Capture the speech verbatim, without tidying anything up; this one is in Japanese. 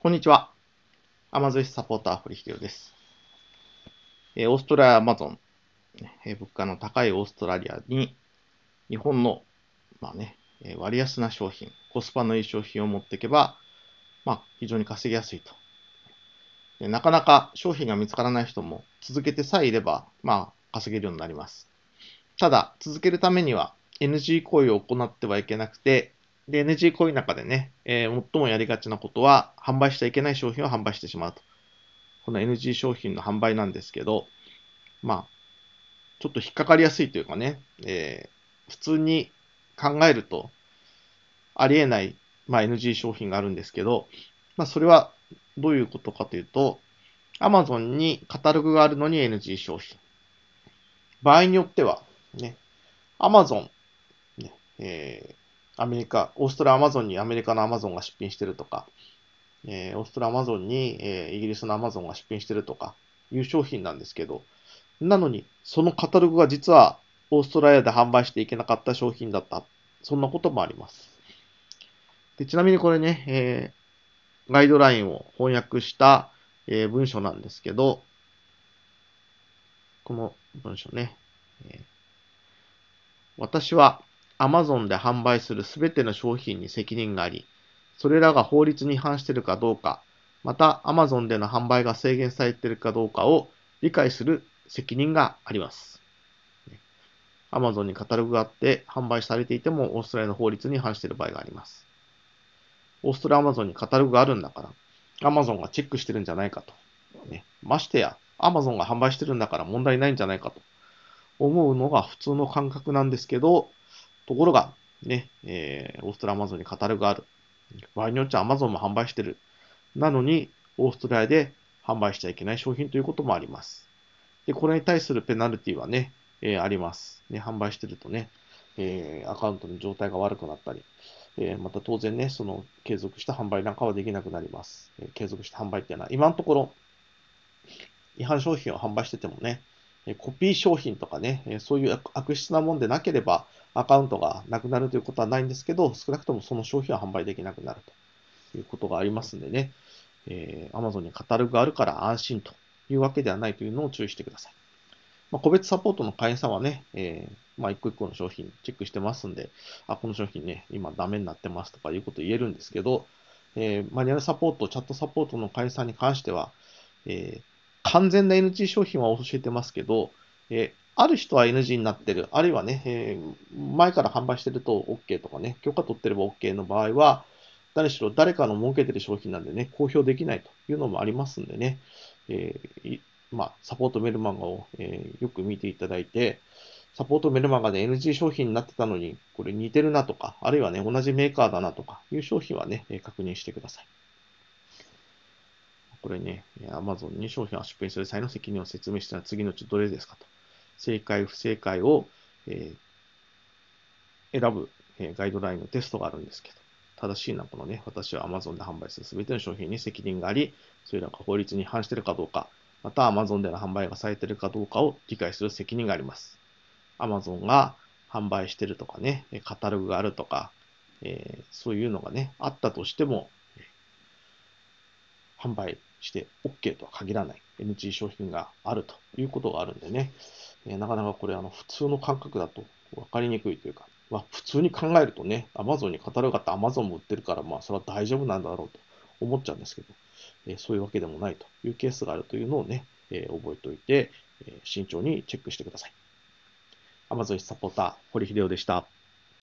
こんにちは。Amazon サポーター、堀秀夫です。えーオーストラリア、アマゾン、えー物価の高いオーストラリアに、日本の、まあね、えー割安な商品、コスパのいい商品を持っていけば、まあ、非常に稼ぎやすいと。でなかなか商品が見つからない人も続けてさえいれば、まあ、稼げるようになります。ただ、続けるためには エヌジー 行為を行ってはいけなくて、で、エヌジー 行為の中でね、えー最もやりがちなことは、販売しちゃいけない商品を販売してしまうと。この エヌジー 商品の販売なんですけど、まあ、ちょっと引っかかりやすいというかね、えー普通に考えるとありえない、まあ、エヌジー 商品があるんですけど、まあ、それはどういうことかというと、Amazon にカタログがあるのに エヌジー 商品。場合によっては、ね、Amazon、ねえーアメリカ、オーストラリア Amazon にアメリカの Amazon が出品してるとか、えーオーストラリア Amazon に、えーイギリスの Amazon が出品してるとかいう商品なんですけど、なのに、そのカタログが実はオーストラリアで販売していけなかった商品だった。そんなこともあります。でちなみにこれね、えーガイドラインを翻訳した、えー文章なんですけど、この文章ね、えー私は Amazon で販売するすべての商品に責任があり、それらが法律に違反しているかどうか、また Amazon での販売が制限されているかどうかを理解する責任があります。Amazon にカタログがあって販売されていてもオーストラリアの法律に反している場合があります。オーストラリア Amazon にカタログがあるんだから、Amazon がチェックしてるんじゃないかと。ね、ましてや、Amazon が販売してるんだから問題ないんじゃないかと思うのが普通の感覚なんですけど、ところが、ね、えー、オーストラリア Amazon にカタログがある。場合によっては Amazon も販売してる。なのに、オーストラリアで販売しちゃいけない商品ということもあります。で、これに対するペナルティはね、えーあります。ね、販売してるとね、えーアカウントの状態が悪くなったり、えーまた当然ね、その継続した販売なんかはできなくなります。えー継続した販売っていうのは、今のところ違反商品を販売しててもね、コピー商品とかね、そういう悪質なもんでなければアカウントがなくなるということはないんですけど、少なくともその商品は販売できなくなるということがありますんでね、えー、Amazon にカタログがあるから安心というわけではないというのを注意してください。まあ、個別サポートの会員さんはね、えー、まあ、一個一個の商品チェックしてますんで、あ、この商品ね、今ダメになってますとかいうこと言えるんですけど、えー、マニュアルサポート、チャットサポートの会員さんに関しては、えー、完全な エヌジー 商品は教えてますけど、えー、ある人は エヌジー になってる、あるいはね、えー、前から販売してると OK とかね、許可取ってれば OK の場合は、誰しろ誰かの儲けてる商品なんでね、公表できないというのもありますんでね、えーまあ、サポートメルマガを、えーよく見ていただいて、サポートメルマガで エヌジー 商品になってたのに、これ似てるなとか、あるいはね、同じメーカーだなとかいう商品はね、確認してください。これね、Amazon に商品を出品する際の責任を説明したのは次のうちどれですかと。正解、不正解を、えー、選ぶ、えーガイドラインのテストがあるんですけど、正しいのはこのね、私は Amazon で販売するすべての商品に責任があり、それらが法律に反しているかどうか、また Amazon での販売がされているかどうかを理解する責任があります。Amazon が販売しているとかね、カタログがあるとか、えー、そういうのがね、あったとしても、販売して OK とは限らない エヌジー 商品があるということがあるんでね、えー、なかなかこれあの普通の感覚だと分かりにくいというか、まあ、普通に考えるとね、Amazon にカタログがあって Amazon も売ってるから、まあそれは大丈夫なんだろうと思っちゃうんですけど、えー、そういうわけでもないというケースがあるというのをね、えー、覚えておいて、えー、慎重にチェックしてください。Amazon サポーター、堀秀夫でした。